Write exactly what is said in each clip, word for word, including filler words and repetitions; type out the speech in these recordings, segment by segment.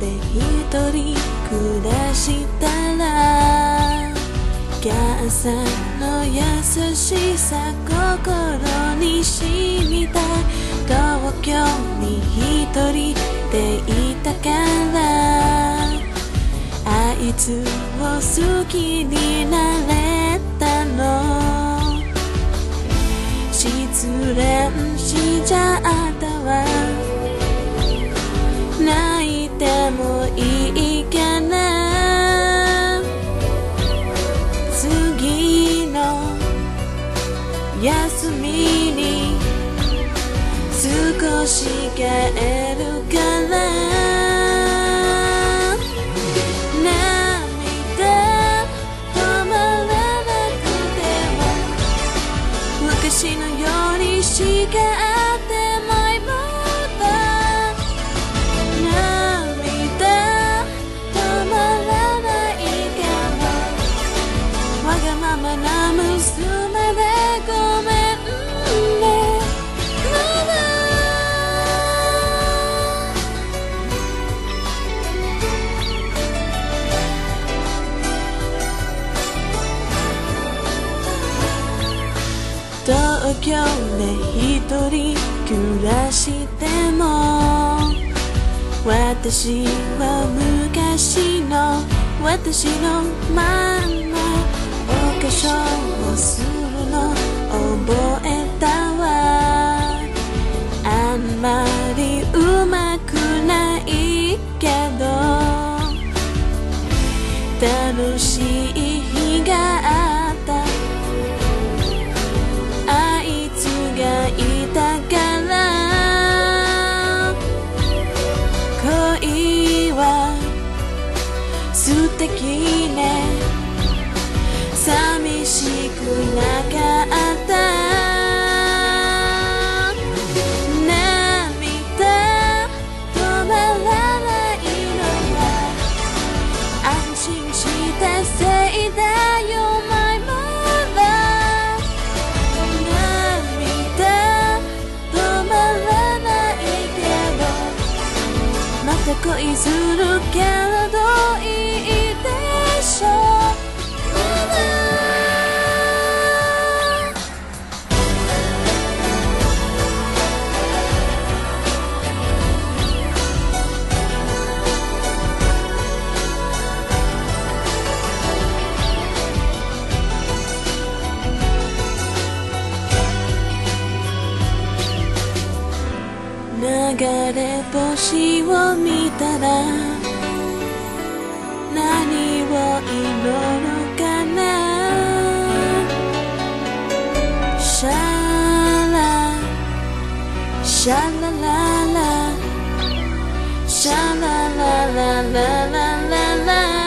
で一人暮らしたら母さんの優しさ心に染みた東京に一人でいたからあいつを好きになれたの失恋しちゃったわ泣いてもいいかな次の休みに少し帰るから涙止まらなくても昔のように叱ってないもの涙止まらないからわがままな娘でごめんねママ東京で一人暮らしても私は昔の私のままお化粧をするの覚えたわあんまりうまくないけど楽しい日があったあいつがいたから恋は素敵ね寂しくなかった涙止まらないのは安心したせいだよマイママ涙止まらないけどまた恋するけれどいいでしょう流れ星を見たら何を祈るかなシャラシャラララシャラララララララ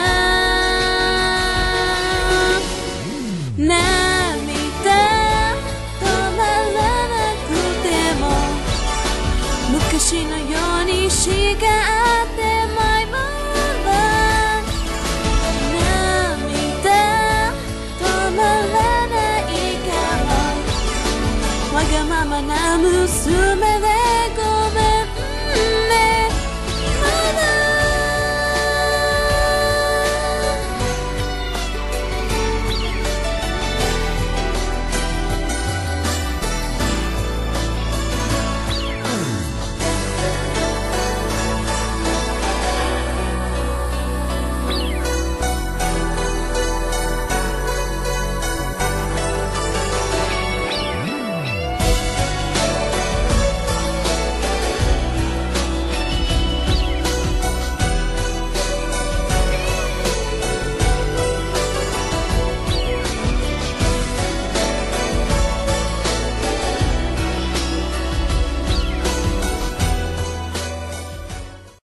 昔のように叱ってまいもの涙止まらないからわがままな娘